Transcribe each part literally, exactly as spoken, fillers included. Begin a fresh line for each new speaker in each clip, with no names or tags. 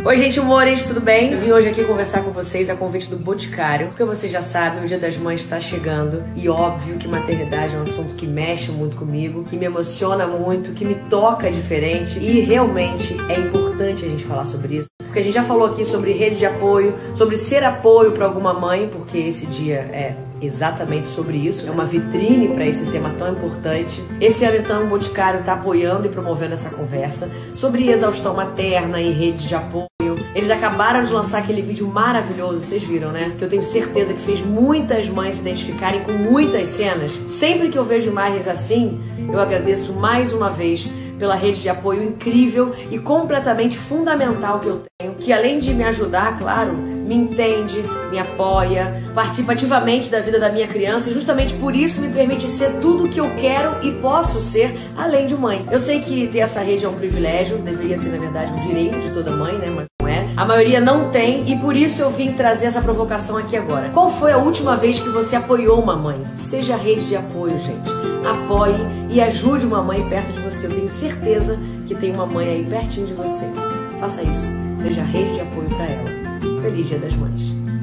Oi gente, humores, tudo bem? Eu vim hoje aqui conversar com vocês a convite do Boticário, porque vocês já sabem, o Dia das Mães está chegando e óbvio que maternidade é um assunto que mexe muito comigo, que me emociona muito, que me toca diferente e realmente é importante a gente falar sobre isso, porque a gente já falou aqui sobre rede de apoio, sobre ser apoio para alguma mãe, porque esse dia é exatamente sobre isso, é uma vitrine para esse tema tão importante. Esse ano então o Boticário está apoiando e promovendo essa conversa sobre exaustão materna e rede de apoio. Eles acabaram de lançar aquele vídeo maravilhoso, vocês viram, né? Que eu tenho certeza que fez muitas mães se identificarem com muitas cenas. Sempre que eu vejo imagens assim, eu agradeço mais uma vez pela rede de apoio incrível e completamente fundamental que eu tenho, que além de me ajudar, claro, me entende, me apoia, participa ativamente da vida da minha criança e justamente por isso me permite ser tudo o que eu quero e posso ser, além de mãe. Eu sei que ter essa rede é um privilégio, deveria ser, na verdade, um direito de toda mãe, né? Mas não é. A maioria não tem e por isso eu vim trazer essa provocação aqui agora. Qual foi a última vez que você apoiou uma mãe? Seja rede de apoio, gente. Apoie e ajude uma mãe perto de você. Eu tenho certeza que tem uma mãe aí pertinho de você. Faça isso. Seja rede de apoio para ela. Feliz Dia das Mães.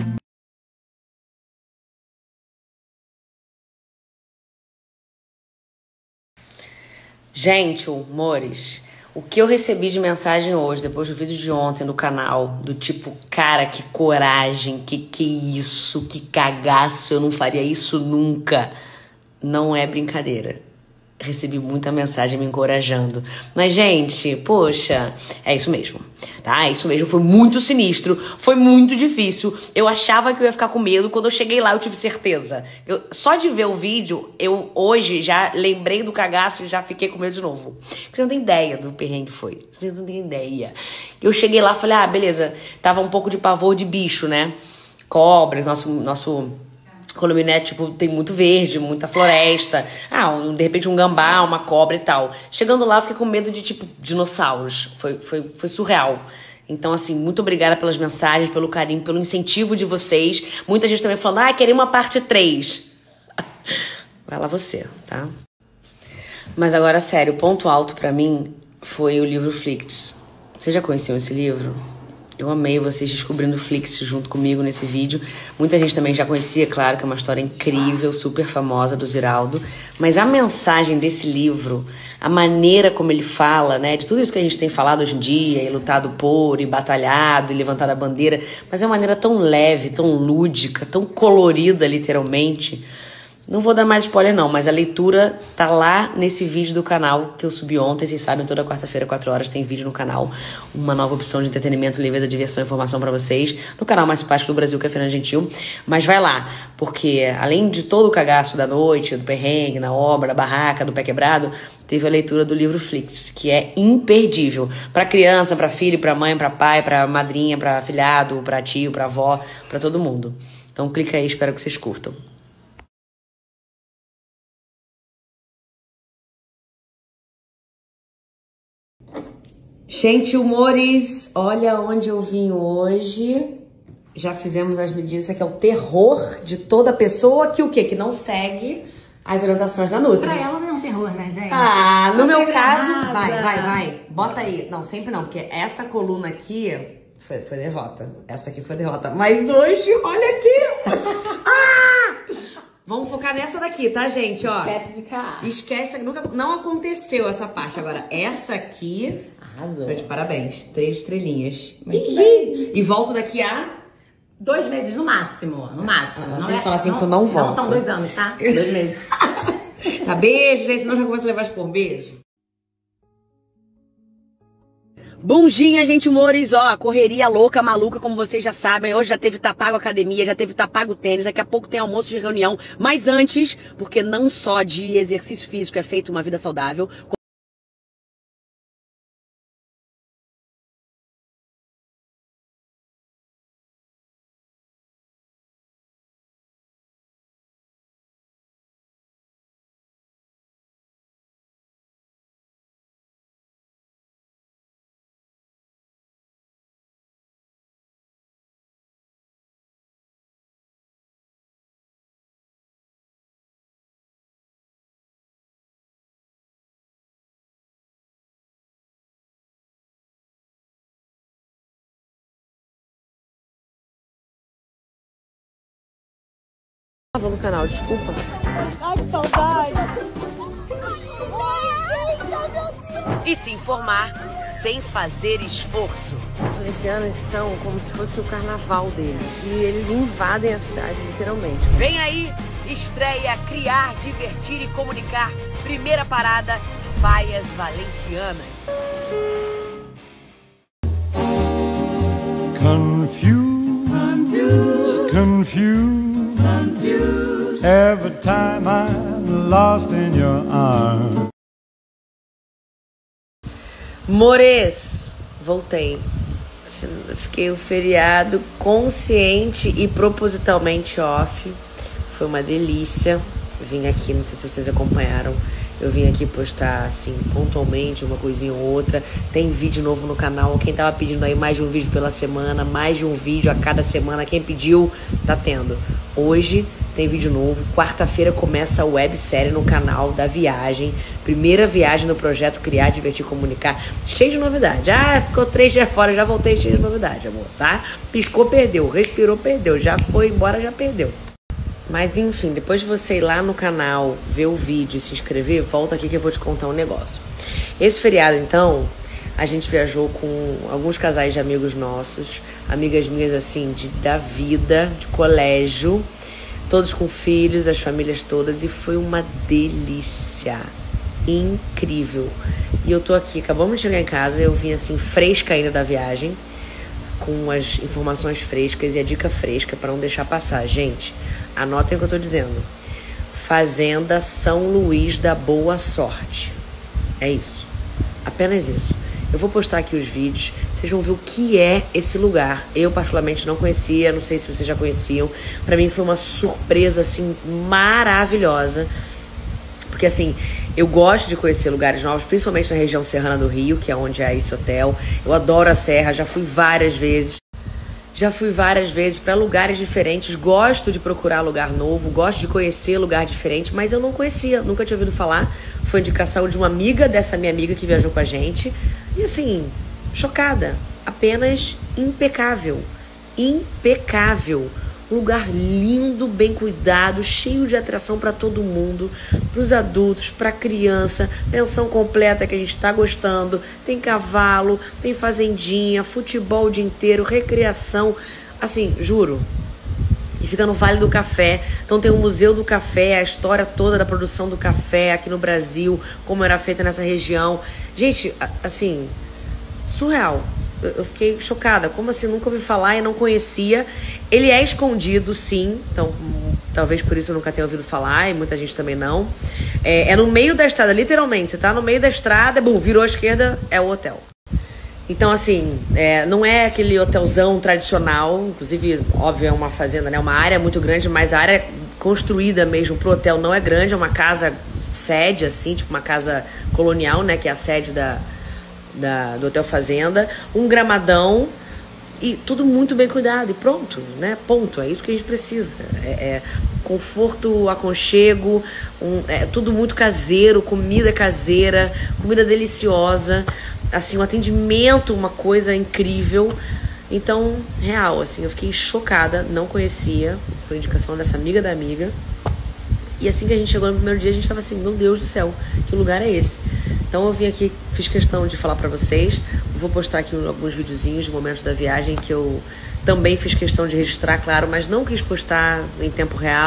Gente, amores, o que eu recebi de mensagem hoje, depois do vídeo de ontem do canal, do tipo, cara, que coragem, que que isso, que cagaço, eu não faria isso nunca. Não é brincadeira. Recebi muita mensagem me encorajando. Mas, gente, poxa, é isso mesmo, tá? É isso mesmo, foi muito sinistro, foi muito difícil. Eu achava que eu ia ficar com medo, quando eu cheguei lá eu tive certeza. Eu, só de ver o vídeo, eu hoje já lembrei do cagaço e já fiquei com medo de novo. Você não tem ideia do perrengue que foi, você não tem ideia. Eu cheguei lá e falei, ah, beleza, tava um pouco de pavor de bicho, né? Cobra, nosso... nosso Colominé, tipo, tem muito verde, muita floresta. Ah, um, de repente um gambá, uma cobra e tal. Chegando lá, eu fiquei com medo de, tipo, dinossauros. Foi, foi, foi surreal. Então, assim, muito obrigada pelas mensagens, pelo carinho, pelo incentivo de vocês. Muita gente também falando, ah, queria uma parte três. Vai lá você, tá? Mas agora, sério, o ponto alto pra mim foi o livro Flicts. Vocês já conheciam esse livro? Eu amei vocês descobrindo o Flix junto comigo nesse vídeo. Muita gente também já conhecia, claro, que é uma história incrível, super famosa do Ziraldo. Mas a mensagem desse livro, a maneira como ele fala, né, de tudo isso que a gente tem falado hoje em dia, e lutado por, e batalhado, e levantado a bandeira, mas é uma maneira tão leve, tão lúdica, tão colorida, literalmente. Não vou dar mais spoiler não, mas a leitura tá lá nesse vídeo do canal que eu subi ontem. Vocês sabem, toda quarta-feira, quatro horas, tem vídeo no canal. Uma nova opção de entretenimento, leveza, diversão e informação pra vocês. No canal mais simpático do Brasil, que é Fernanda Gentil. Mas vai lá, porque além de todo o cagaço da noite, do perrengue, na obra, da barraca, do pé quebrado, teve a leitura do livro Flix, que é imperdível. Pra criança, pra filho, pra mãe, pra pai, pra madrinha, pra afilhado, pra tio, pra avó, pra todo mundo. Então clica aí, espero que vocês curtam. Gente, humores, olha onde eu vim hoje. Já fizemos as medidas, isso aqui é o terror de toda pessoa que o quê? Que não segue as orientações da Nutri.
Pra ela não é um terror, né, gente?
Ah, no
não
meu caso,
nada.
vai, vai, vai. Bota aí. Não, sempre não, porque essa coluna aqui foi, foi derrota. Essa aqui foi derrota. Mas hoje, olha aqui. Ah! Vamos focar nessa daqui, tá, gente? Ó,
Esquece de cá.
Esquece, nunca, não aconteceu essa parte. Agora, essa aqui...
Arrasou.
Tô de parabéns. Três estrelinhas.
Muito bem.
E volto daqui a...
Dois meses no máximo, no máximo.
Ah,
não
você
é,
fala assim que eu não volto.
Não são dois anos, tá? Dois meses.
Tá, beijo, gente. Senão já começa a levar por beijo. Bom dia, gente, humores, ó, correria louca, maluca, como vocês já sabem, hoje já teve tá pago academia, já teve tá pago tênis, daqui a pouco tem almoço de reunião, mas antes, porque não só de exercício físico é feito uma vida saudável, Tava no canal, desculpa.
Ai, que saudade. Ai, gente, ai, meu Deus.
E se informar sem fazer esforço. Os Valencianos são como se fosse o carnaval deles. E eles invadem a cidade, literalmente. Vem aí, estreia Criar, Divertir e Comunicar. Primeira parada, Vaias Valencianas.
Confused, confused, confused, confused. Every time I'm lost in your arms.
Mores, voltei. Fiquei o feriado consciente e propositalmente off. Foi uma delícia. Vim aqui, não sei se vocês acompanharam. Eu vim aqui postar, assim, pontualmente, uma coisinha ou outra. Tem vídeo novo no canal. Quem tava pedindo aí mais de um vídeo pela semana, mais de um vídeo a cada semana, quem pediu, tá tendo. Hoje tem vídeo novo. Quarta-feira começa a websérie no canal da viagem. Primeira viagem no projeto Criar, Divertir, Comunicar. Cheio de novidade. Ah, ficou três dias fora, já voltei cheio de novidade, amor, tá? Piscou, perdeu. Respirou, perdeu. Já foi embora, já perdeu. Mas enfim, depois de você ir lá no canal, ver o vídeo e se inscrever, volta aqui que eu vou te contar um negócio. Esse feriado, então, a gente viajou com alguns casais de amigos nossos, amigas minhas, assim, de, da vida, de colégio, todos com filhos, as famílias todas, e foi uma delícia. Incrível. E eu tô aqui, acabamos de chegar em casa, eu vim, assim, fresca ainda da viagem, com as informações frescas e a dica fresca para não deixar passar. Gente, anotem o que eu tô dizendo. Fazenda São Luís da Boa Sorte. É isso. Apenas isso. Eu vou postar aqui os vídeos. Vocês vão ver o que é esse lugar. Eu, particularmente, não conhecia. Não sei se vocês já conheciam. Para mim foi uma surpresa, assim, maravilhosa. Porque, assim, eu gosto de conhecer lugares novos, principalmente na região serrana do Rio, que é onde é esse hotel. Eu adoro a serra, já fui várias vezes. Já fui várias vezes para lugares diferentes. Gosto de procurar lugar novo, gosto de conhecer lugar diferente, mas eu não conhecia, nunca tinha ouvido falar. Foi indicação de uma amiga dessa minha amiga que viajou com a gente. E, assim, chocada. Apenas impecável. Impecável. Um lugar lindo, bem cuidado, cheio de atração para todo mundo, para os adultos, para a criança, pensão completa que a gente está gostando, tem cavalo, tem fazendinha, futebol o dia inteiro, recreação, assim, juro. E fica no Vale do Café, então tem o Museu do Café, a história toda da produção do café aqui no Brasil, como era feita nessa região. Gente, assim, surreal. Eu fiquei chocada, como assim, nunca ouvi falar e não conhecia. Ele é escondido, sim, então talvez por isso eu nunca tenha ouvido falar e muita gente também não. É, é no meio da estrada, literalmente, você tá no meio da estrada, bom, virou à esquerda, é o hotel. Então, assim, é, não é aquele hotelzão tradicional, inclusive, óbvio, é uma fazenda, né, uma área muito grande, mas a área construída mesmo pro hotel não é grande, é uma casa sede, assim, tipo uma casa colonial, né, que é a sede da... Da, do Hotel Fazenda, um gramadão e tudo muito bem cuidado e pronto, né? Ponto, é isso que a gente precisa. É, é conforto, aconchego, um, é tudo muito caseiro, comida caseira, comida deliciosa, assim, um atendimento, uma coisa incrível. Então, real, assim, eu fiquei chocada, não conhecia, foi indicação dessa amiga da amiga. E assim que a gente chegou no primeiro dia, a gente tava assim, meu Deus do céu, que lugar é esse? Então eu vim aqui, fiz questão de falar pra vocês. Vou postar aqui alguns videozinhos de momentos da viagem que eu também fiz questão de registrar, claro, mas não quis postar em tempo real.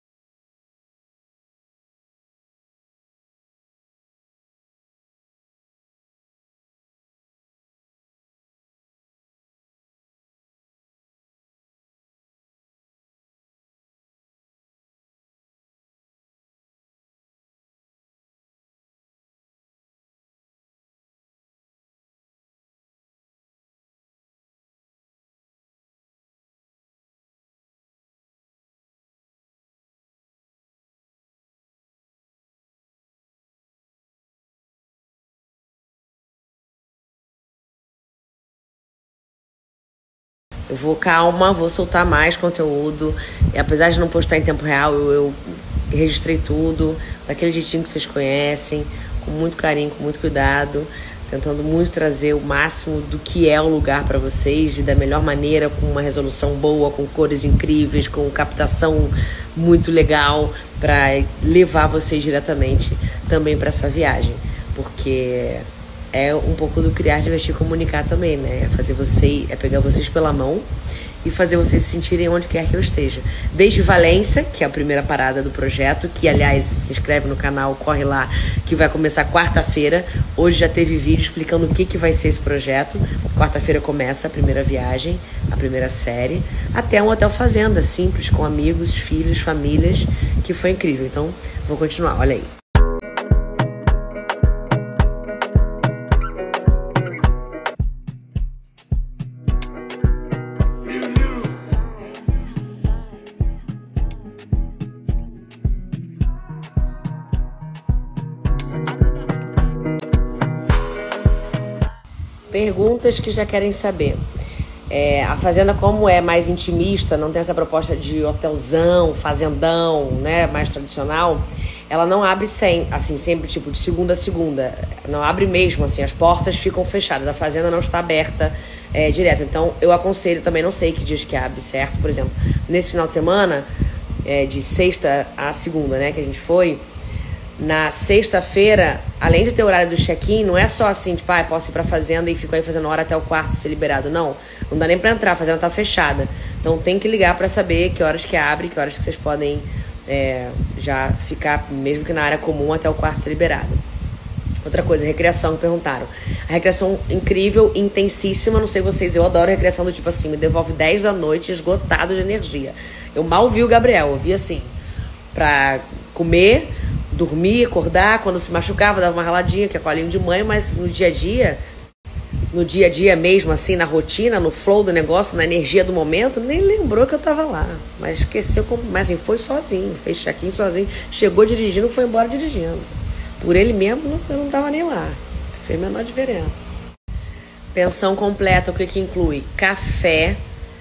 Eu vou calma, vou soltar mais conteúdo. E apesar de não postar em tempo real, eu, eu registrei tudo, daquele jeitinho que vocês conhecem, com muito carinho, com muito cuidado. tentando muito trazer o máximo do que é o lugar para vocês e da melhor maneira, com uma resolução boa, com cores incríveis, com captação muito legal, para levar vocês diretamente também para essa viagem, porque é um pouco do criar, divertir e comunicar também, né? É fazer vocês, é pegar vocês pela mão e fazer vocês se sentirem onde quer que eu esteja. Desde Valência, que é a primeira parada do projeto, que, aliás, se inscreve no canal, corre lá, que vai começar quarta-feira. Hoje já teve vídeo explicando o que, que vai ser esse projeto. Quarta-feira começa a primeira viagem, a primeira série, até um hotel fazenda, simples, com amigos, filhos, famílias, que foi incrível. Então, vou continuar, olha aí. Perguntas que já querem saber. É, a fazenda, como é mais intimista, não tem essa proposta de hotelzão, fazendão, né, mais tradicional, ela não abre sem, assim, sempre tipo de segunda a segunda. Não abre mesmo, assim, as portas ficam fechadas. A fazenda não está aberta é, direto. Então, eu aconselho, também não sei que dias que abre, certo? Por exemplo, nesse final de semana, é, de sexta a segunda, né, que a gente foi, na sexta-feira, além de ter o horário do check-in, não é só assim, tipo, ah, posso ir pra fazenda e fico aí fazendo hora até o quarto ser liberado. Não, não dá nem pra entrar, a fazenda tá fechada. Então tem que ligar pra saber que horas que abre, que horas que vocês podem é, já ficar, mesmo que na área comum, até o quarto ser liberado. Outra coisa, recreação, que perguntaram. A recreação incrível, intensíssima, não sei vocês, eu adoro recreação do tipo assim, me devolve dez da noite esgotado de energia. Eu mal vi o Gabriel, eu vi assim, pra comer, dormir, acordar, quando se machucava, dava uma raladinha, que é colinho de mãe, mas no dia a dia, no dia a dia mesmo, assim, na rotina, no flow do negócio, na energia do momento, nem lembrou que eu tava lá. Mas esqueceu, como, mas assim, foi sozinho, fez check-in sozinho, chegou dirigindo, foi embora dirigindo. Por ele mesmo, eu não tava nem lá. Fez a menor diferença. Pensão completa, o que que inclui? Café,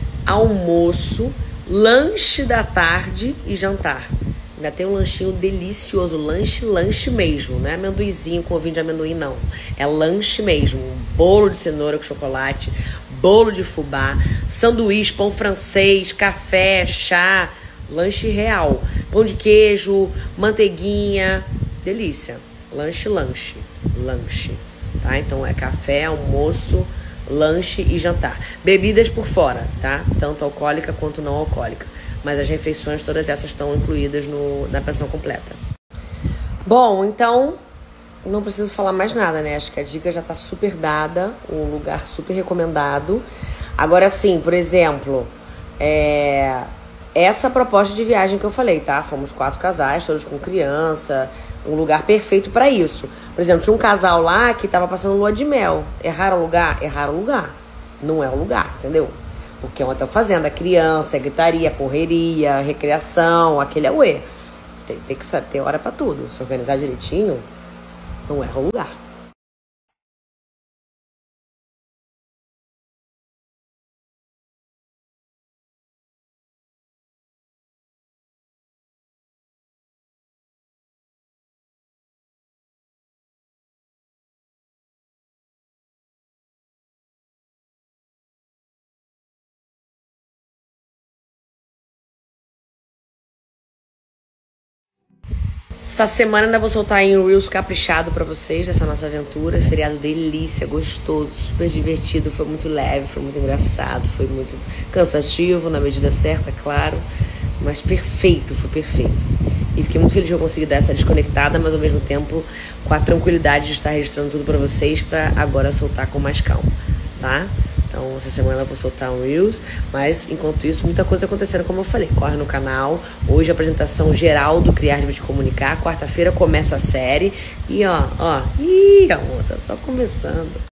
almoço, lanche da tarde e jantar. Ainda tem um lanchinho delicioso, lanche, lanche mesmo, não é amendoizinho com ovinho de amendoim, não. É lanche mesmo, um bolo de cenoura com chocolate, bolo de fubá, sanduíche, pão francês, café, chá, lanche real. Pão de queijo, manteiguinha, delícia. Lanche, lanche, lanche, tá? Então é café, almoço, lanche e jantar. Bebidas por fora, tá? Tanto alcoólica quanto não alcoólica. Mas as refeições, todas essas estão incluídas no, na pensão completa. Bom, então, não preciso falar mais nada, né? Acho que a dica já tá super dada, um lugar super recomendado. Agora sim, por exemplo, é, essa proposta de viagem que eu falei, tá? Fomos quatro casais, todos com criança, um lugar perfeito para isso. Por exemplo, tinha um casal lá que tava passando lua de mel. Erraram o lugar? Erraram o lugar. Não é o lugar, entendeu? Porque é um hotel fazenda, criança, é gritaria, correria, recreação, aquele é o E. Tem, tem que saber, ter hora pra tudo. Se organizar direitinho, não erra o lugar. Essa semana ainda vou soltar em Reels caprichado pra vocês dessa nossa aventura. Feriado delícia, gostoso, super divertido. Foi muito leve, foi muito engraçado, foi muito cansativo, na medida certa, claro. Mas perfeito, foi perfeito. E fiquei muito feliz de eu conseguir dar essa desconectada, mas ao mesmo tempo com a tranquilidade de estar registrando tudo pra vocês, pra agora soltar com mais calma, tá? Então, essa semana eu vou soltar um Reels, mas enquanto isso, muita coisa acontecendo, como eu falei. Corre no canal. Hoje a apresentação geral do Criar, Divertir e Comunicar. Quarta-feira começa a série. E ó, ó, ih, amor, tá só começando.